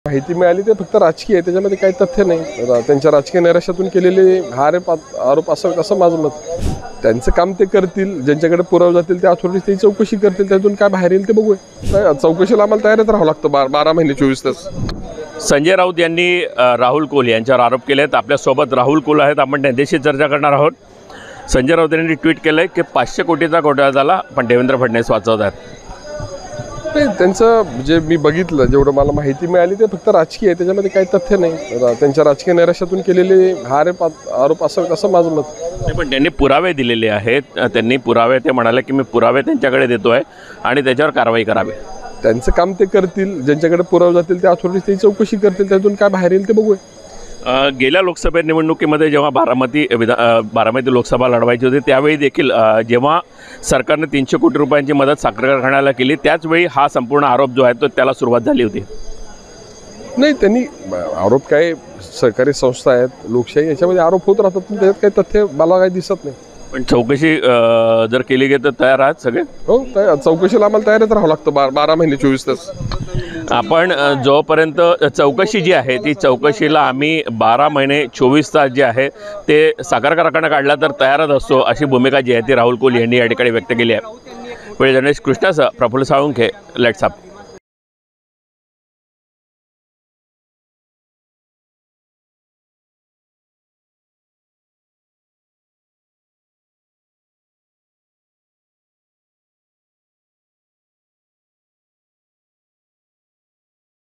माहिती मिळाली ते फक्त राजकीय आहे, त्याच्यामध्ये काही तथ्य नाही। त्यांच्या राजकीय नैराश्यातून केलेले हा आरोप असं माझं मत। त्यांचं काम ते करतील, ज्यांच्याकडे पुरावे जातील त्या अथॉरिटीज ती चौकशी करतील, त्यातून काय बाहेर येईल ते बघूया। चौकशीला आम्हाला तयारच राहावं लागतं 12 महिने 24 तास। संजय राऊत यांनी राहुल कोल यांच्यावर आरोप केले आहेत। आपल्यासोबत राहुल कोल आहेत, आपण त्यांच्याशी चर्चा करणार आहोत। संजय राऊत यांनी ट्विट केलं की 500 कोटीचा घोटाळा झाला पण देवेंद्र फडणवीस वाचवत आहेत। नाही, त्यांचं जे मी बघितलं, जेवढं मला माहिती मिळाली ते फक्त राजकीय आहे, त्याच्यामध्ये काही तथ्य नाही। त्यांच्या राजकीय नैराश्यातून केलेले हा आरोप असं माझं मत। नाही, पण त्यांनी पुरावे दिलेले आहेत। त्यांनी पुरावे, ते म्हणाले की मी पुरावे त्यांच्याकडे देतोय आणि त्याच्यावर कारवाई करावी। त्यांचं काम ते करतील, ज्यांच्याकडे पुरावे जातील त्या अथॉरिटीज ती चौकशी करतील, त्यातून काय बाहेर येईल ते बघूया। गेल्या लोकसभा निवडणुकीमध्ये जेव्हा बारामती लोकसभा लढवायची होती त्यावेळी देखील जेव्हा सरकारने 300 कोटी रुपयांची मदत साखर कारखान्याला केली, त्याचवेळी हा संपूर्ण आरोप जो आहे तो त्याला सुरुवात झाली होती। नाही, त्यांनी आरोप काय, सहकारी संस्था आहेत, लोकशाही, याच्यामध्ये आरोप होत राहतात, पण त्याच्यात काही तथ्य मला काही दिसत नाही। पण चौकशी जर केली गेली तर तयार आहात सगळे? हो, चौकशीला आम्हाला तयारच राहावं लागतं 12 महिने 24 तास। आपण जोपर्यंत चौकशी जी आहे ती चौकशीला आम्ही 12 महिने 24 तास जे आहे ते साखर कारखाना काढला तर तयारच असतो, अशी भूमिका जी आहे ती राहुल कोल यांनी या ठिकाणी व्यक्त केली आहे। वेळ जर्नलिस्ट कृष्णासह प्रफुल्ल साळुंखे, लेट्स अप।